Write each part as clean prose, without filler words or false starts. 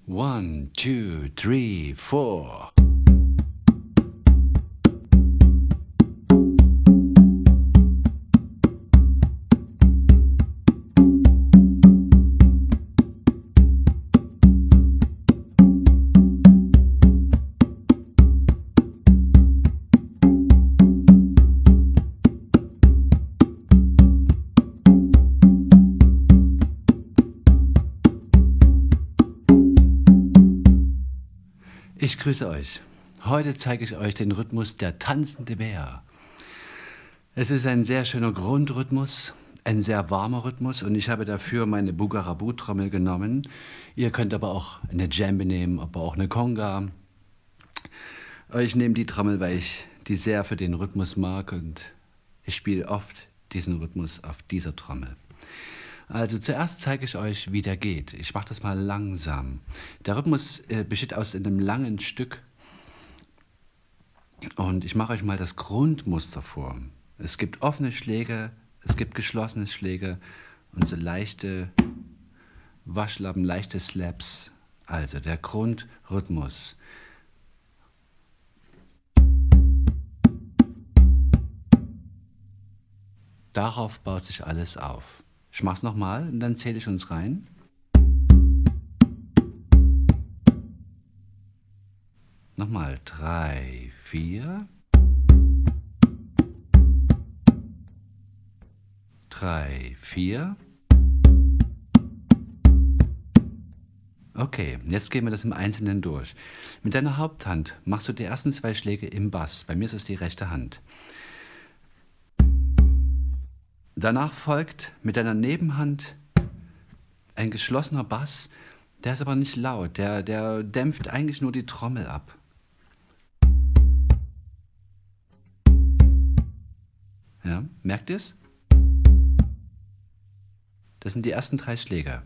1, 2, 3, 4. Ich grüße euch. Heute zeige ich euch den Rhythmus der tanzende Bär. Es ist ein sehr schöner Grundrhythmus, ein sehr warmer Rhythmus und ich habe dafür meine Bugarabu-Trommel genommen. Ihr könnt aber auch eine Djembe nehmen, aber auch eine Conga. Ich nehme die Trommel, weil ich die sehr für den Rhythmus mag und ich spiele oft diesen Rhythmus auf dieser Trommel. Also zuerst zeige ich euch, wie der geht. Ich mache das mal langsam. Der Rhythmus besteht aus einem langen Stück und ich mache euch mal das Grundmuster vor. Es gibt offene Schläge, es gibt geschlossene Schläge und so leichte Waschlappen, leichte Slaps. Also der Grundrhythmus. Darauf baut sich alles auf. Ich mache es nochmal und dann zähle ich uns rein. Nochmal 3, 4. 3, 4. Okay, jetzt gehen wir das im Einzelnen durch. Mit deiner Haupthand machst du die ersten 2 Schläge im Bass. Bei mir ist es die rechte Hand. Danach folgt mit deiner Nebenhand ein geschlossener Bass, der ist aber nicht laut, der dämpft eigentlich nur die Trommel ab. Ja, merkt ihr es? Das sind die ersten 3 Schläge.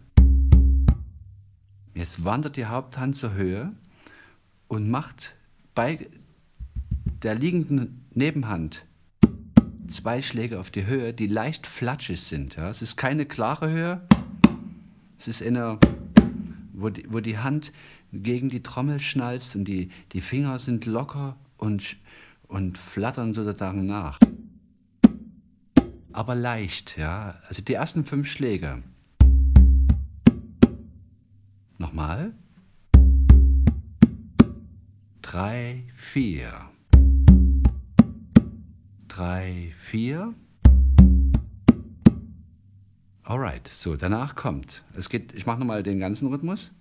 Jetzt wandert die Haupthand zur Höhe und macht bei der liegenden Nebenhand 2 Schläge auf die Höhe, die leicht flatschig sind. Ja? Es ist keine klare Höhe, es ist eine, wo die Hand gegen die Trommel schnalzt und die Finger sind locker und flattern sozusagen nach. Aber leicht, ja. Also die ersten 5 Schläge. Nochmal. 3, 4. 3, 4. Alright, so, danach kommt. Ich mache nochmal den ganzen Rhythmus.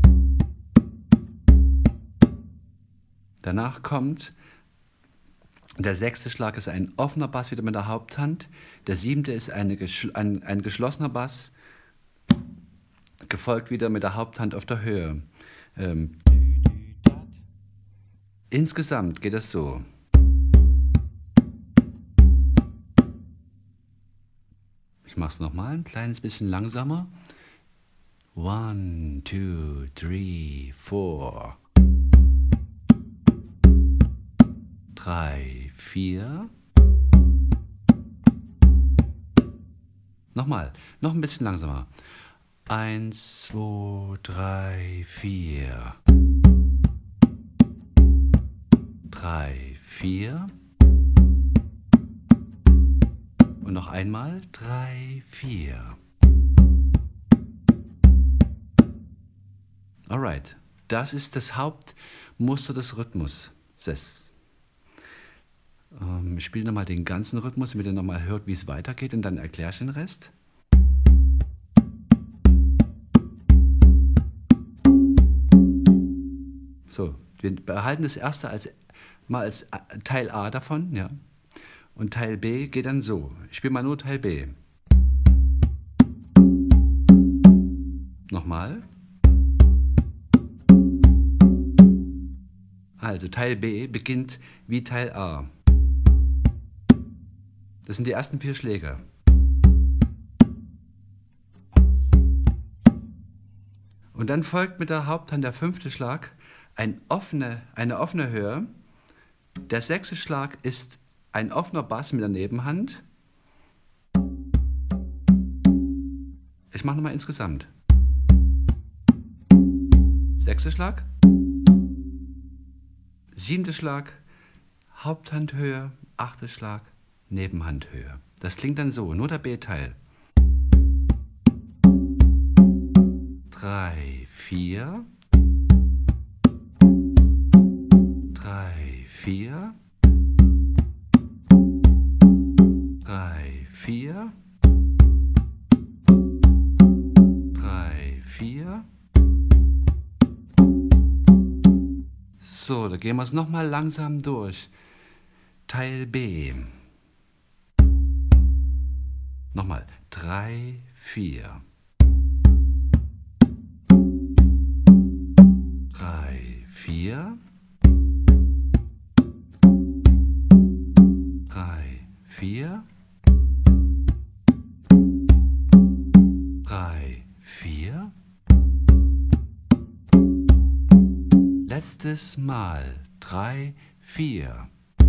Danach kommt, der 6. Schlag ist ein offener Bass wieder mit der Haupthand. Der 7. ist ein geschlossener Bass, gefolgt wieder mit der Haupthand auf der Höhe. Insgesamt geht es so. Ich mache es nochmal ein kleines bisschen langsamer. 1, 2, 3, 4. 3, 4. Nochmal, noch ein bisschen langsamer. 1, 2, 3, 4. 3, 4. Und noch einmal 3, 4. Alright, das ist das Hauptmuster des Rhythmus. Ich spiele nochmal den ganzen Rhythmus, damit ihr nochmal hört, wie es weitergeht und dann erkläre ich den Rest. So, wir behalten das erste mal als Teil A davon, ja. Und Teil B geht dann so. Ich spiele mal nur Teil B. Nochmal. Also Teil B beginnt wie Teil A. Das sind die ersten 4 Schläge. Und dann folgt mit der Haupthand der 5. Schlag eine offene Höhe. Der 6. Schlag ist ein offener Bass mit der Nebenhand. Ich mache nochmal insgesamt. 6. Schlag, 7. Schlag, Haupthandhöhe, 8. Schlag, Nebenhandhöhe. Das klingt dann so, nur der B-Teil. 3, 4, 3, 4, 3, 4, 3, 4. So, da gehen wir es nochmal langsam durch. Teil B. Nochmal. 3, 4. 3, 4. 3, 4. 3, 4. Letztes Mal. 3, 4.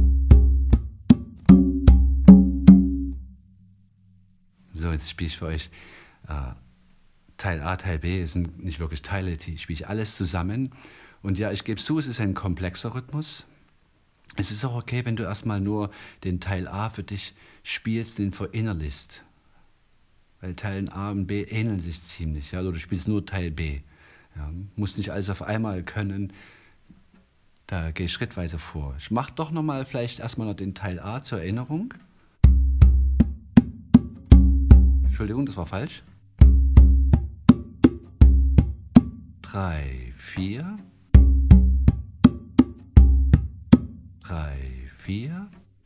So, jetzt spiele ich für euch Teil A, Teil B. Es sind nicht wirklich Teile, die spiele ich alles zusammen. Und ja, ich gebe zu, es ist ein komplexer Rhythmus. Es ist auch okay, wenn du erstmal nur den Teil A für dich spielst, den verinnerlichst. Weil Teilen A und B ähneln sich ziemlich. Ja? Oder du spielst nur Teil B. Ja? Musst nicht alles auf einmal können. Da gehe ich schrittweise vor. Ich mache doch nochmal vielleicht erstmal noch den Teil A zur Erinnerung. Entschuldigung, das war falsch. 3, 4. 3, 4.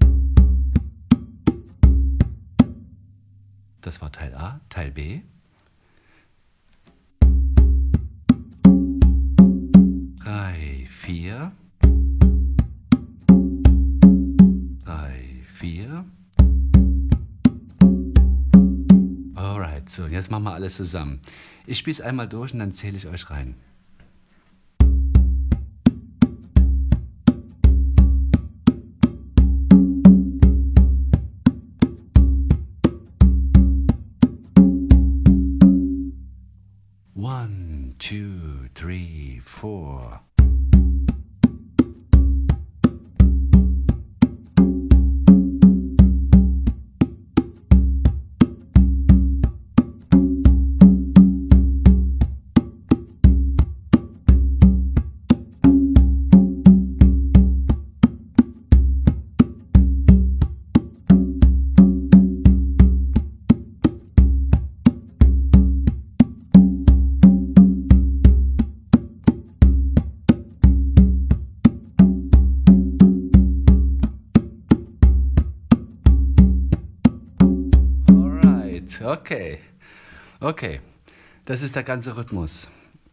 Das war Teil A, Teil B. 3, 4. 3, 4. Alright, so, jetzt machen wir alles zusammen. Ich spiele es einmal durch und dann zähle ich euch rein. One, two, three, four. Okay, okay, das ist der ganze Rhythmus.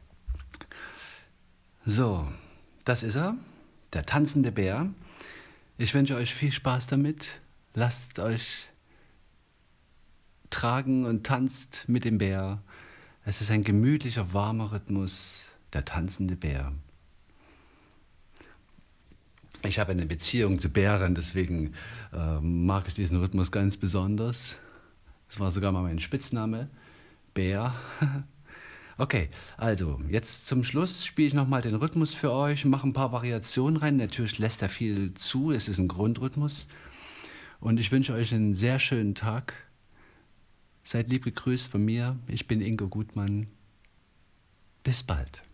So, das ist er, der tanzende Bär. Ich wünsche euch viel Spaß damit. Lasst euch tragen und tanzt mit dem Bär. Es ist ein gemütlicher, warmer Rhythmus, der tanzende Bär. Ich habe eine Beziehung zu Bären, deswegen mag ich diesen Rhythmus ganz besonders. Das war sogar mal mein Spitzname, Bär. Okay, also jetzt zum Schluss spiele ich nochmal den Rhythmus für euch, mache ein paar Variationen rein. Natürlich lässt er viel zu, es ist ein Grundrhythmus. Und ich wünsche euch einen sehr schönen Tag. Seid lieb gegrüßt von mir, ich bin Ingo Gutmann. Bis bald.